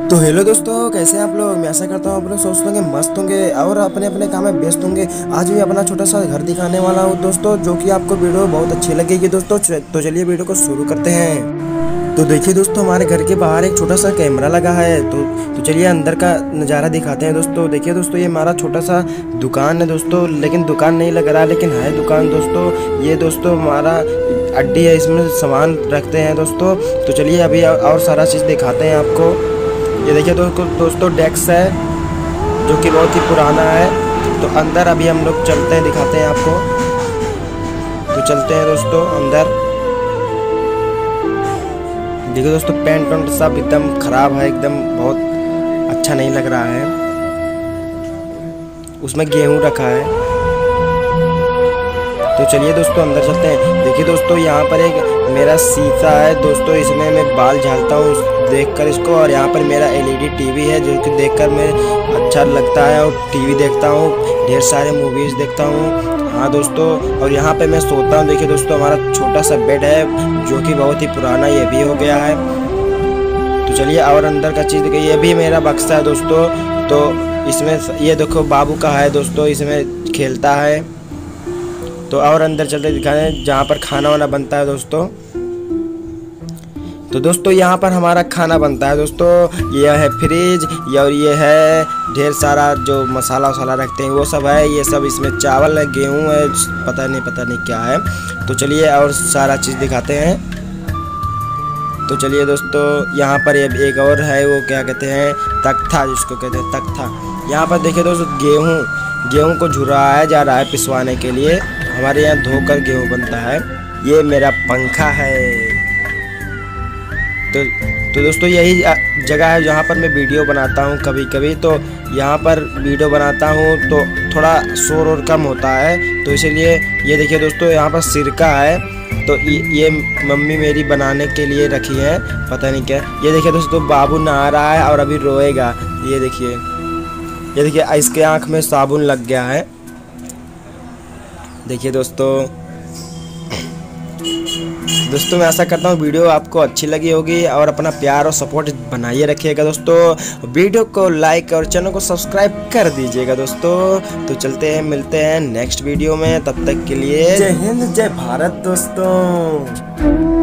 तो हेलो दोस्तों, कैसे हैं आप लोग। मैं आशा करता हूँ आप लोग सोचते होंगे, मस्त होंगे और अपने अपने काम में व्यस्त होंगे। आज मैं अपना छोटा सा घर दिखाने वाला हूँ दोस्तों, जो कि आपको वीडियो बहुत अच्छी लगेगी दोस्तों। तो चलिए वीडियो को शुरू करते हैं। तो देखिए दोस्तों, हमारे घर के बाहर एक छोटा सा कैमरा लगा है। तो चलिए अंदर का नज़ारा दिखाते हैं दोस्तों। देखिए दोस्तों, ये हमारा छोटा सा दुकान है दोस्तों, लेकिन दुकान नहीं लग रहा, लेकिन है दुकान दोस्तों। ये दोस्तों हमारा अड्डी है, इसमें सामान रखते हैं दोस्तों। तो चलिए अभी और सारा चीज़ दिखाते हैं आपको। ये देखिए दोस्तों डेस्क है, जो कि बहुत ही पुराना है। तो अंदर अभी हम लोग चलते हैं, दिखाते हैं आपको। तो चलते हैं दोस्तों अंदर। देखिए दोस्तों, पेंट वेंट सब एकदम खराब है, एकदम बहुत अच्छा नहीं लग रहा है। उसमें गेहूं रखा है। तो चलिए दोस्तों अंदर चलते हैं। देखिए दोस्तों, यहाँ पर एक मेरा शीशा है दोस्तों, इसमें मैं बाल झाड़ता हूँ देखकर इसको। और यहाँ पर मेरा एलईडी टीवी है, जो कि देखकर मैं अच्छा लगता है और टीवी देखता हूँ, ढेर सारे मूवीज़ देखता हूँ। हाँ दोस्तों, और यहाँ पे मैं सोता हूँ। देखिए दोस्तों, हमारा छोटा सा बेड है, जो कि बहुत ही पुराना ये भी हो गया है। तो चलिए और अंदर का चीज़ देखिए, ये भी मेरा बक्सा है दोस्तों। तो इसमें ये देखो बाबू का है दोस्तों, इसमें खेलता है। तो और अंदर चलते दिखाने, जहाँ पर खाना वाना बनता है दोस्तों। तो दोस्तों यहाँ पर हमारा खाना बनता है दोस्तों। ये है फ्रिज, और ये है ढेर सारा जो मसाला वसाला रखते हैं वो सब है। ये सब इसमें चावल है, गेहूं है, पता नहीं क्या है। तो चलिए और सारा चीज़ दिखाते हैं। तो चलिए दोस्तों, यहाँ पर एक और है, वो क्या कहते हैं, तख्ता, जिसको कहते हैं तख्ता। यहाँ पर देखिए दोस्तों, गेहूं को झुराया जा रहा है पिसवाने के लिए। हमारे यहाँ धोकर गेहूं बनता है। ये मेरा पंखा है। तो दोस्तों यही जगह है जहाँ पर मैं वीडियो बनाता हूँ कभी कभी। तो यहाँ पर वीडियो बनाता हूँ तो थोड़ा शोर और कम होता है, तो इसीलिए ये देखिए दोस्तों, यहाँ पर सिरका है। तो ये मम्मी मेरी बनाने के लिए रखी है, पता नहीं क्या। ये देखिए दोस्तों, बाबू नहा रहा है और अभी रोएगा। ये देखिए इसके आँख में साबुन लग गया है। देखिए दोस्तों मैं आशा करता हूँ वीडियो आपको अच्छी लगी होगी, और अपना प्यार और सपोर्ट बनाइए रखिएगा दोस्तों। वीडियो को लाइक और चैनल को सब्सक्राइब कर दीजिएगा दोस्तों। तो चलते हैं, मिलते हैं नेक्स्ट वीडियो में। तब तक के लिए जय हिंद, जय भारत दोस्तों।